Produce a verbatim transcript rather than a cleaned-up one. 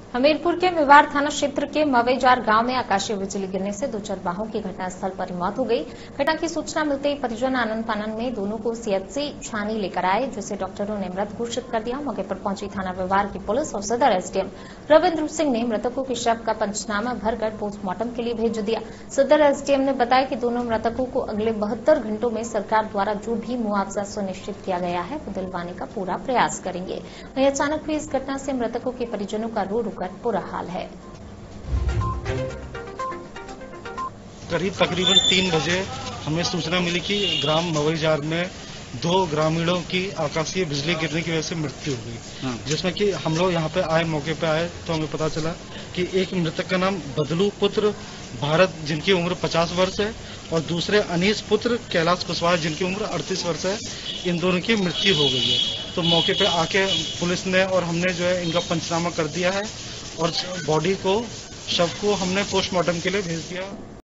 हमीरपुर के मेवाड़ थाना क्षेत्र के मवेजार गांव में आकाशीय बिजली गिरने से दो चरवाहों की घटनास्थल पर मौत हो गई। घटना की सूचना मिलते ही परिजन आनंद फानन में दोनों को सीएचसी छानी लेकर आए, जिसे डॉक्टरों ने मृत घोषित कर दिया। मौके पर पहुंची थाना मेवाड़ की पुलिस और सदर एसडीएम रविन्द्र सिंह ने मृतकों के शव का पंचनामा भरकर पोस्टमार्टम के लिए भेज दिया। सदर एसडीएम ने बताया कि दोनों मृतकों को अगले बहत्तर घंटों में सरकार द्वारा जो भी मुआवजा सुनिश्चित किया गया है वो दिलवाने का पूरा प्रयास करेंगे। वहीं अचानक हुई इस घटना से मृतकों के परिजनों का रो रो कर बुरा हाल है। करीब तकरीबन तीन बजे हमें सूचना मिली कि ग्राम मवेजार में दो ग्रामीणों की आकाशीय बिजली गिरने की वजह से मृत्यु हो गई, जिसमें कि हम लोग यहाँ पे आए, मौके पे आए तो हमें पता चला कि एक मृतक का नाम बदलू पुत्र भारत जिनकी उम्र पचास वर्ष है और दूसरे अनीस पुत्र कैलाश कुशवाहा जिनकी उम्र अड़तीस वर्ष है। इन दोनों की मृत्यु हो गई है। तो मौके पे आके पुलिस ने और हमने जो है इनका पंचनामा कर दिया है और बॉडी को शव को हमने पोस्टमार्टम के लिए भेज दिया।